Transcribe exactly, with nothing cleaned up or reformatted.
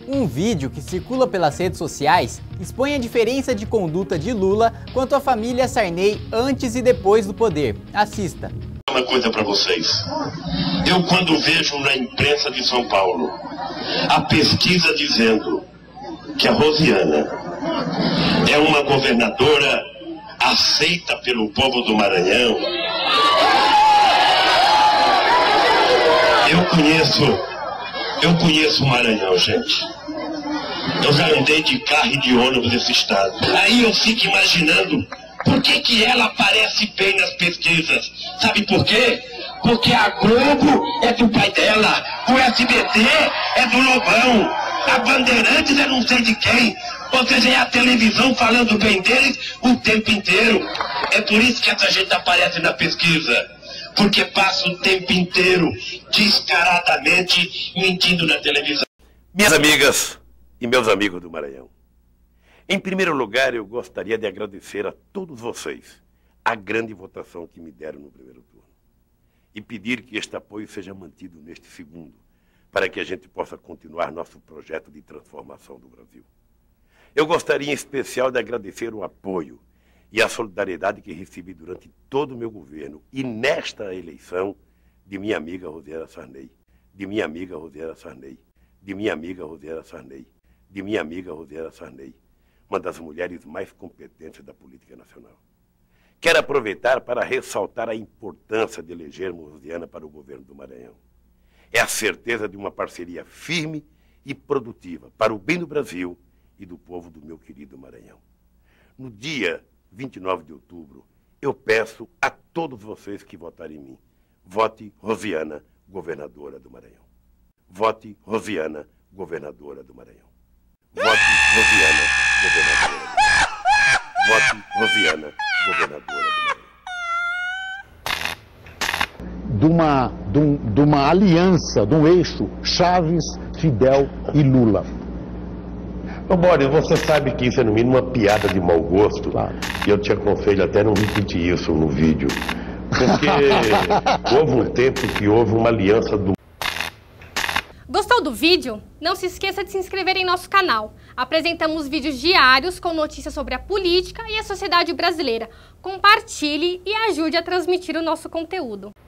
Um vídeo que circula pelas redes sociais expõe a diferença de conduta de Lula quanto à família Sarney antes e depois do poder. Assista. Uma coisa para vocês. Eu, quando vejo na imprensa de São Paulo a pesquisa dizendo que a Rosiana é uma governadora aceita pelo povo do Maranhão, eu conheço, eu conheço o Maranhão, gente. Eu já andei de carro e de ônibus nesse estado. Aí eu fico imaginando por que que ela aparece bem nas pesquisas. Sabe por quê? Porque a Globo é do pai dela, o S B T é do Lobão, a Bandeirantes é não sei de quem. Ou seja, é a televisão falando bem deles o tempo inteiro. É por isso que essa gente aparece na pesquisa. Porque passa o tempo inteiro descaradamente mentindo na televisão. Minhas amigas e meus amigos do Maranhão, em primeiro lugar eu gostaria de agradecer a todos vocês a grande votação que me deram no primeiro turno e pedir que este apoio seja mantido neste segundo, para que a gente possa continuar nosso projeto de transformação do Brasil. Eu gostaria em especial de agradecer o apoio e a solidariedade que recebi durante todo o meu governo e nesta eleição de minha amiga Rosiana Sarney, de minha amiga Rosiana Sarney, de minha amiga Rosiana Sarney, de minha amiga Rosiana Sarney, uma das mulheres mais competentes da política nacional. Quero aproveitar para ressaltar a importância de elegermos Rosiana para o governo do Maranhão. É a certeza de uma parceria firme e produtiva para o bem do Brasil e do povo do meu querido Maranhão. No dia vinte e nove de outubro, eu peço a todos vocês que votarem em mim. Vote Rosiana, governadora do Maranhão. Vote Rosiana, governadora do Maranhão. Vote Rosiana, governadora do Maranhão. Vote Rosiana, governadora do Maranhão. De uma, de, um, de uma aliança, de um eixo Chaves, Fidel e Lula. Ô Boris, você sabe que isso é no mínimo uma piada de mau gosto. Claro. E eu te aconselho até não repetir isso no vídeo. Porque houve um tempo que houve uma aliança do... Gostou do vídeo? Não se esqueça de se inscrever em nosso canal. Apresentamos vídeos diários com notícias sobre a política e a sociedade brasileira. Compartilhe e ajude a transmitir o nosso conteúdo.